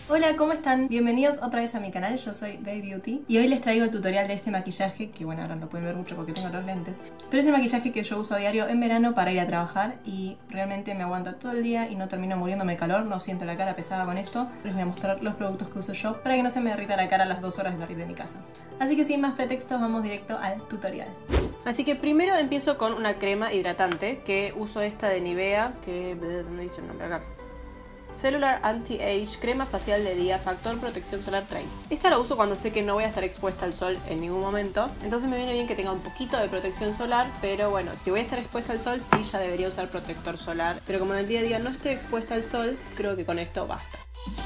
Hola, ¿cómo están? Bienvenidos otra vez a mi canal, yo soy Day Beauty y hoy les traigo el tutorial de este maquillaje, que bueno, ahora no lo pueden ver mucho porque tengo los lentes, pero es el maquillaje que yo uso a diario en verano para ir a trabajar y realmente me aguanta todo el día y no termino muriéndome de calor, no siento la cara pesada con esto. Les voy a mostrar los productos que uso yo para que no se me derrita la cara a las 2 horas de salir de mi casa. Así que sin más pretextos, vamos directo al tutorial. Así que primero empiezo con una crema hidratante, que uso esta de Nivea, que no dice el nombre acá. Cellular Anti-Age, crema facial de día, factor protección solar 30. Esta la uso cuando sé que no voy a estar expuesta al sol en ningún momento, entonces me viene bien que tenga un poquito de protección solar, pero bueno, si voy a estar expuesta al sol sí ya debería usar protector solar, pero como en el día a día no estoy expuesta al sol, creo que con esto basta.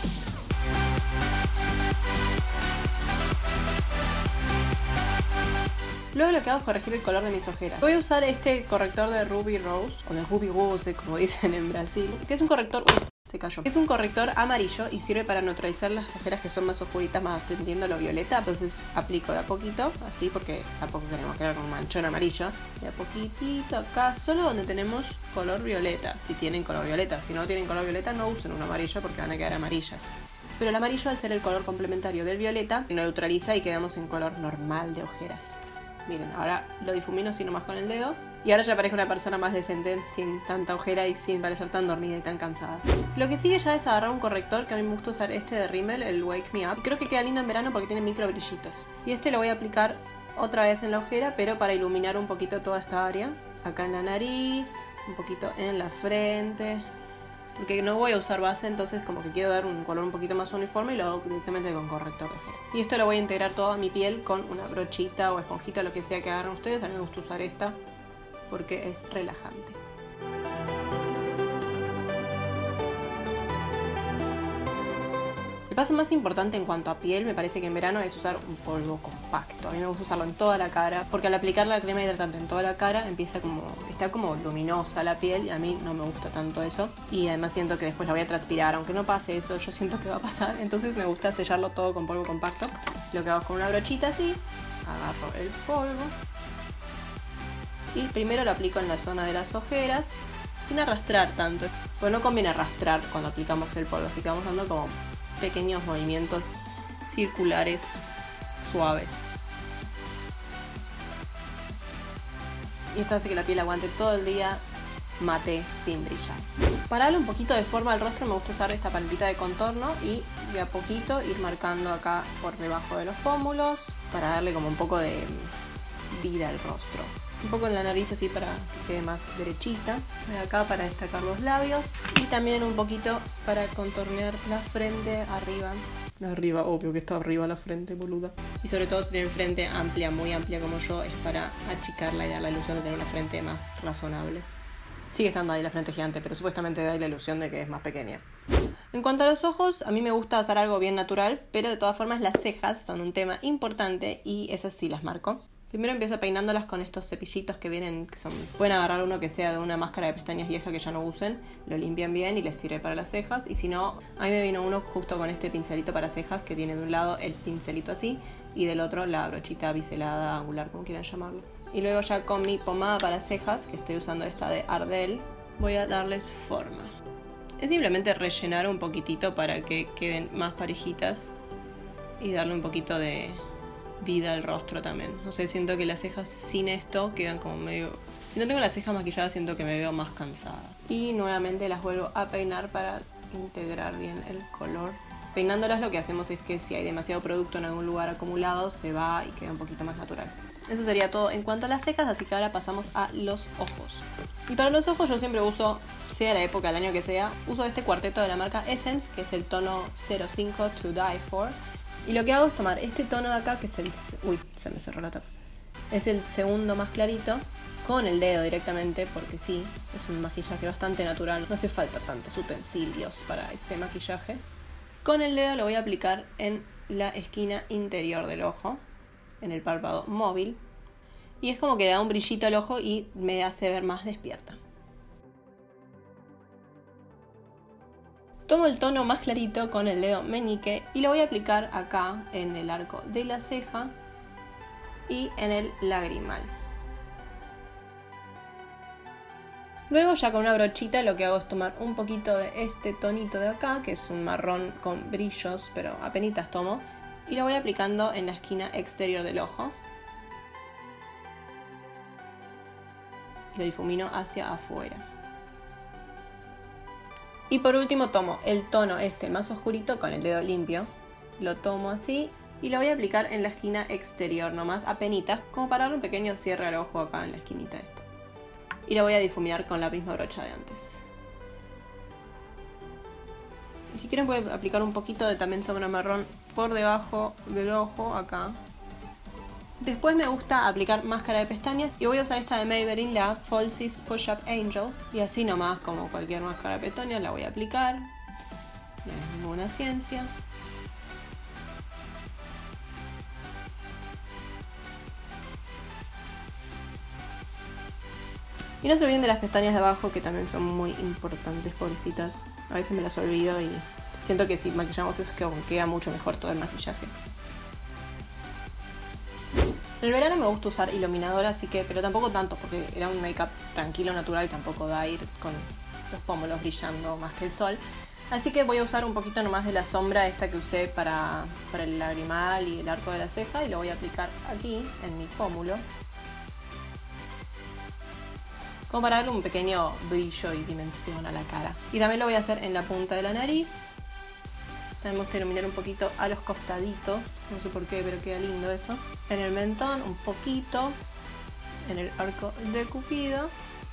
Luego lo que hago es corregir el color de mis ojeras. Voy a usar este corrector de Ruby Rose, o de Ruby Rose como dicen en Brasil, que es un corrector... se cayó. Es un corrector amarillo y sirve para neutralizar las ojeras que son más oscuritas, más tendiendo a lo violeta. Entonces aplico de a poquito, así, porque tampoco queremos quedar con un manchón amarillo. De a poquitito acá, solo donde tenemos color violeta, si tienen color violeta. Si no tienen color violeta, no usen un amarillo porque van a quedar amarillas. Pero el amarillo, al ser el color complementario del violeta, neutraliza y quedamos en color normal de ojeras. Miren, ahora lo difumino así nomás con el dedo. Y ahora ya parezco una persona más decente, sin tanta ojera y sin parecer tan dormida y tan cansada. Lo que sigue ya es agarrar un corrector, que a mí me gusta usar este de Rimmel, el Wake Me Up. Creo que queda lindo en verano porque tiene micro brillitos. Y este lo voy a aplicar otra vez en la ojera, pero para iluminar un poquito toda esta área. Acá en la nariz, un poquito en la frente. Porque no voy a usar base, entonces como que quiero dar un color un poquito más uniforme y lo hago directamente con corrector de ojera. Y esto lo voy a integrar todo a mi piel con una brochita o esponjita, lo que sea que agarren ustedes. A mí me gusta usar esta porque es relajante. El paso más importante en cuanto a piel me parece que en verano es usar un polvo compacto. A mí me gusta usarlo en toda la cara porque al aplicar la crema hidratante en toda la cara está como luminosa la piel y a mí no me gusta tanto eso. Y además siento que después la voy a transpirar, aunque no pase eso, yo siento que va a pasar. Entonces me gusta sellarlo todo con polvo compacto. Lo que hago es con una brochita así, agarro el polvo y primero lo aplico en la zona de las ojeras sin arrastrar tanto. Pues no conviene arrastrar cuando aplicamos el polvo, así que vamos dando como pequeños movimientos circulares suaves. Y esto hace que la piel aguante todo el día mate sin brillar. Para darle un poquito de forma al rostro me gusta usar esta paletita de contorno y de a poquito ir marcando acá por debajo de los pómulos para darle como un poco de vida al rostro. Un poco en la nariz así para que quede más derechita. Acá para destacar los labios. Y también un poquito para contornear la frente arriba. Arriba, obvio que está arriba la frente, boluda. Y sobre todo si tienen frente amplia, muy amplia como yo, es para achicarla y dar la ilusión de tener una frente más razonable. Sigue estando ahí la frente gigante, pero supuestamente da la ilusión de que es más pequeña. En cuanto a los ojos, a mí me gusta hacer algo bien natural, pero de todas formas las cejas son un tema importante y esas sí las marco. Primero empiezo peinándolas con estos cepillitos que vienen, pueden agarrar uno que sea de una máscara de pestañas vieja que ya no usen, lo limpian bien y les sirve para las cejas. Y si no, a mí me vino uno justo con este pincelito para cejas que tiene de un lado el pincelito así y del otro la brochita biselada, angular, como quieran llamarlo. Y luego ya con mi pomada para cejas, que estoy usando esta de Ardell, voy a darles forma. Es simplemente rellenar un poquitito para que queden más parejitas y darle un poquito de vida al rostro también. No sé, siento que las cejas sin esto quedan como medio... Si no tengo las cejas maquilladas siento que me veo más cansada. Y nuevamente las vuelvo a peinar para integrar bien el color. Peinándolas lo que hacemos es que si hay demasiado producto en algún lugar acumulado se va y queda un poquito más natural. Eso sería todo en cuanto a las cejas, así que ahora pasamos a los ojos. Y para los ojos yo siempre uso, sea la época del año que sea, uso este cuarteto de la marca Essence, que es el tono 05 To Die For. Y lo que hago es tomar este tono de acá, que es el... Uy, se me cerró la tapa. Es el segundo más clarito, con el dedo directamente, porque sí, es un maquillaje bastante natural. No hace falta tantos utensilios para este maquillaje. Con el dedo lo voy a aplicar en la esquina interior del ojo, en el párpado móvil. Y es como que da un brillito al ojo y me hace ver más despierta. Tomo el tono más clarito con el dedo meñique y lo voy a aplicar acá en el arco de la ceja y en el lagrimal. Luego ya con una brochita lo que hago es tomar un poquito de este tonito de acá, que es un marrón con brillos, pero apenitas tomo, y lo voy aplicando en la esquina exterior del ojo. Y lo difumino hacia afuera. Y por último tomo el tono este más oscurito con el dedo limpio, lo tomo así y lo voy a aplicar en la esquina exterior nomás, apenitas, como para darle un pequeño cierre al ojo acá en la esquinita esta. Y lo voy a difuminar con la misma brocha de antes. Y si quieren pueden aplicar un poquito de también sombra marrón por debajo del ojo acá. Después me gusta aplicar máscara de pestañas y voy a usar esta de Maybelline, la Falsies Push Up Angel. Y así nomás, como cualquier máscara de pestañas, la voy a aplicar. No es ninguna ciencia. Y no se olviden de las pestañas de abajo, que también son muy importantes, pobrecitas. A veces me las olvido y siento que si maquillamos eso queda mucho mejor todo el maquillaje. En el verano me gusta usar iluminador, así que, pero tampoco tanto, porque era un make-up tranquilo, natural, y tampoco da a ir con los pómulos brillando más que el sol. Así que voy a usar un poquito nomás de la sombra esta que usé para el lagrimal y el arco de la ceja, y lo voy a aplicar aquí, en mi pómulo, como para darle un pequeño brillo y dimensión a la cara. Y también lo voy a hacer en la punta de la nariz. También me gusta iluminar un poquito a los costaditos, no sé por qué, pero queda lindo eso. En el mentón un poquito, en el arco de Cupido.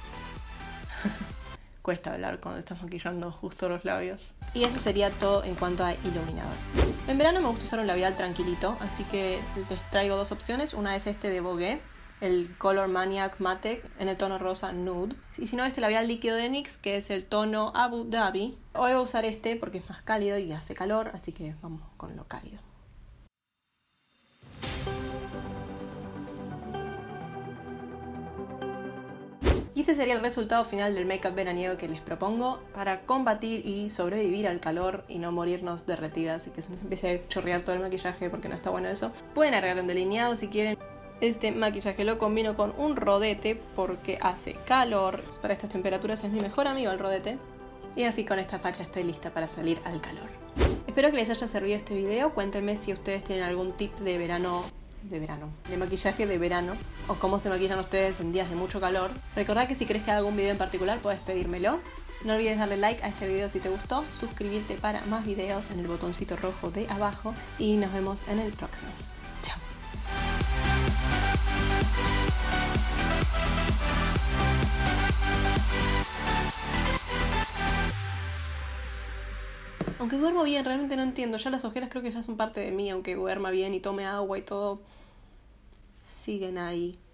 Cuesta hablar cuando estás maquillando justo los labios. Y eso sería todo en cuanto a iluminador. En verano me gusta usar un labial tranquilito, así que les traigo dos opciones. Una es este de Vogue, el Color Maniac Matte en el tono rosa nude. Y si no, este labial líquido de NYX, que es el tono Abu Dhabi. Hoy voy a usar este porque es más cálido y hace calor, así que vamos con lo cálido. Y este sería el resultado final del make-up veraniego que les propongo para combatir y sobrevivir al calor y no morirnos derretidas y que se nos empiece a chorrear todo el maquillaje, porque no está bueno eso. Pueden agregar un delineado si quieren. Este maquillaje lo combino con un rodete porque hace calor. Para estas temperaturas es mi mejor amigo el rodete. Y así con esta facha estoy lista para salir al calor. Espero que les haya servido este video. Cuéntenme si ustedes tienen algún tip de maquillaje de verano, o cómo se maquillan ustedes en días de mucho calor. Recordad que si querés que haga algún video en particular puedes pedírmelo. No olvides darle like a este video si te gustó, suscribirte para más videos en el botoncito rojo de abajo y nos vemos en el próximo. Chao. Aunque duermo bien, realmente no entiendo. Ya las ojeras creo que ya son parte de mí, aunque duerma bien y tome agua y todo. Siguen ahí.